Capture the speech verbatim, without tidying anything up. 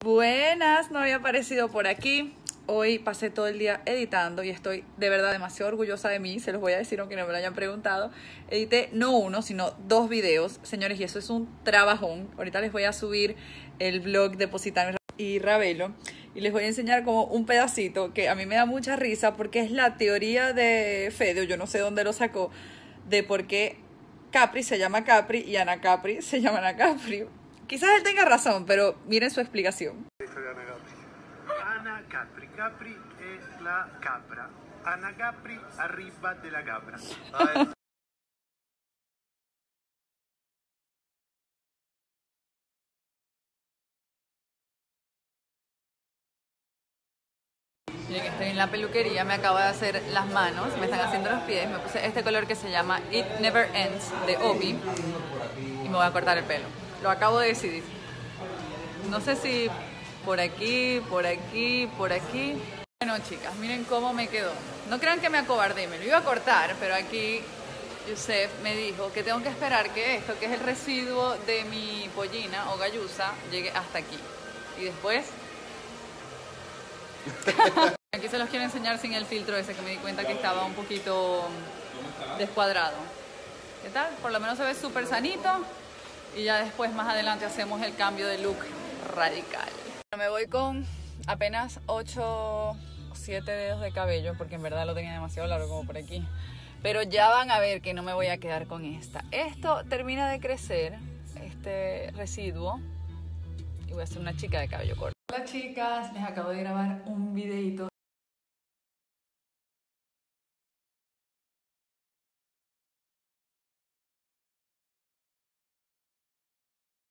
Buenas, no había aparecido por aquí. Hoy pasé todo el día editando y estoy de verdad demasiado orgullosa de mí. Se los voy a decir aunque no me lo hayan preguntado. Edité no uno, sino dos videos, señores, y eso es un trabajón. Ahorita les voy a subir el vlog de Positano y Ravelo y les voy a enseñar como un pedacito que a mí me da mucha risa porque es la teoría de Fede, yo no sé dónde lo sacó, de por qué Capri se llama Capri y Ana Capri se llama Ana Capri. Quizás él tenga razón, pero miren su explicación. Ana Capri, Capri es la capra. Ana Capri arriba de la capra. Miren, estoy en la peluquería, me acabo de hacer las manos, me están haciendo los pies, me puse este color que se llama It Never Ends de Obi y me voy a cortar el pelo. Lo acabo de decidir. No sé si por aquí, por aquí, por aquí. Bueno, chicas, miren cómo me quedó. No crean que me acobardé, me lo iba a cortar, pero aquí Yusef me dijo que tengo que esperar que esto, que es el residuo de mi pollina o gallusa, llegue hasta aquí. Y después... Aquí se los quiero enseñar sin el filtro ese, que me di cuenta que estaba un poquito descuadrado. ¿Qué tal? Por lo menos se ve súper sanito. Y ya después, más adelante, hacemos el cambio de look radical. Me voy con apenas ocho o siete dedos de cabello, porque en verdad lo tenía demasiado largo como por aquí. Pero ya van a ver que no me voy a quedar con esta. Esto termina de crecer, este residuo, y voy a hacer una chica de cabello corto. Hola chicas, les acabo de grabar un videito